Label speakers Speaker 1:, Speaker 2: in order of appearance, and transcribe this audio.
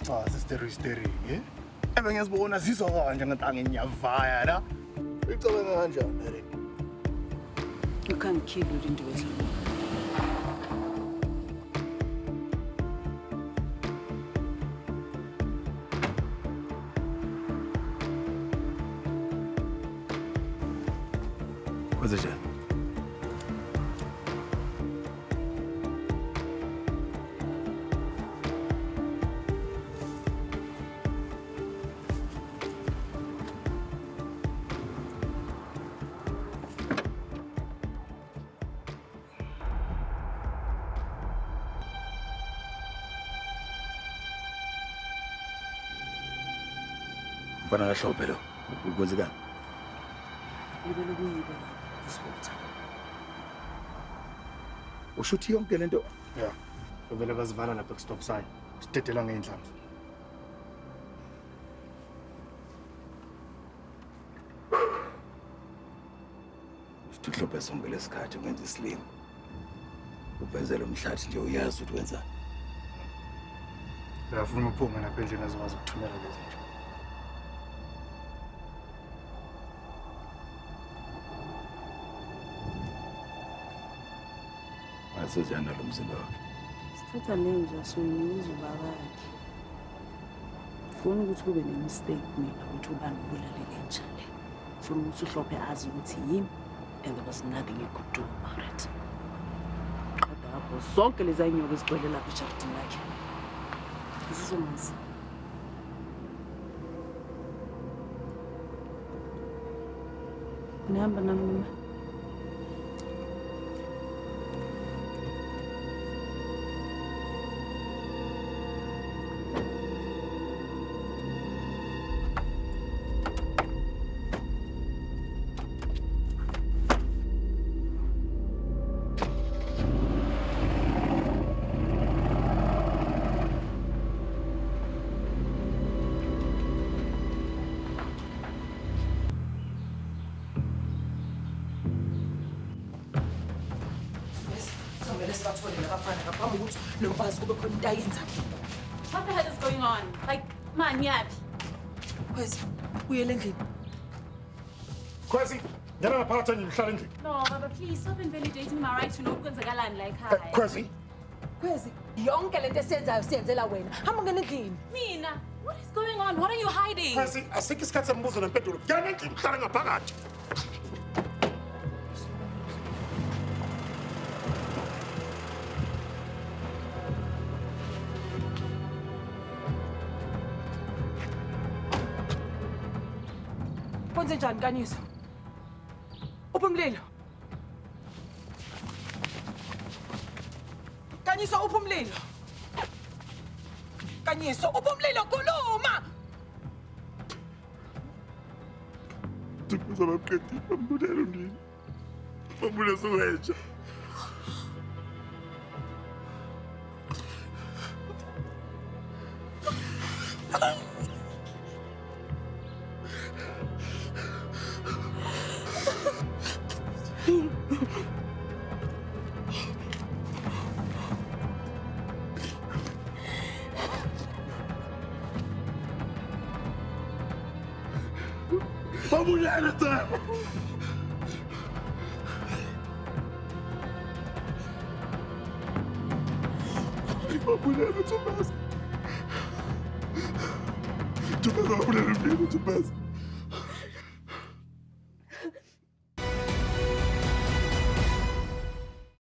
Speaker 1: Ah, sister, eh? Ebengiyazibona zizwa kanje ngathi ngiyavaya la. Icabanga kanjani, Eric?
Speaker 2: You can't kill Lindiwe.
Speaker 1: What's it? Mfana kahlophe lo. Ukwenzekani?
Speaker 2: Ngibele kuyibe la. Isibutha.
Speaker 1: Ushuthi yonke lento? Yeah. Bevele bazivala lapha ku-stop sign. Sidedela ngeindlala. Sihlophe sonke lesikhathi ukwenza isilimo. Uvezela umhlathi nje uyazi ukuthi wenzani. Uyafuna uphume lapha endlini azokwazi ukuthumela lezi zinto. Asizana lo mzimba wakhe.
Speaker 2: Sithatha lenja soyinika ubaba wakhe. Ufuna ukuthi kube ne-mistake mina ukuthi ubani ubulaleke njalo. Ufuna ukuthi uhlophe azi ukuthi yini and there was nothing you could do about it. Qeda lapho zonke lezi inyoka ezigcwele lapha ejardini lakhe. Isizomazi. Nihamba nami noma?
Speaker 3: What the hell is going on? Like, man, yeah.
Speaker 2: Where's Lindiwe?
Speaker 1: Kwesi, ngena ngaphatha nje ngihlala endlini.
Speaker 3: No, Baba, please stop invalidating my right to know kwenzakalani like hi.
Speaker 1: Kwesi,
Speaker 2: Yonke lento esiyenzayo siyenzela wena. Hamba ngena endlini.
Speaker 3: Mina, what is going on? What are you hiding?
Speaker 1: Kwesi, asikho isikhathi sembuzo nempendulo. Ngena endlini ngihlala ngaphakathi.
Speaker 2: Kwenze njani Kanyiso? Uphi umlilo? Kanyiso uphi umlilo? Kanyiso uphi umlilo khuluma!
Speaker 1: Ndibuza baqedi bambulelo ndini. Bambule soweja. Bambulelo ta. Bambulelo Thomas. Bambulelo ndini Thomas.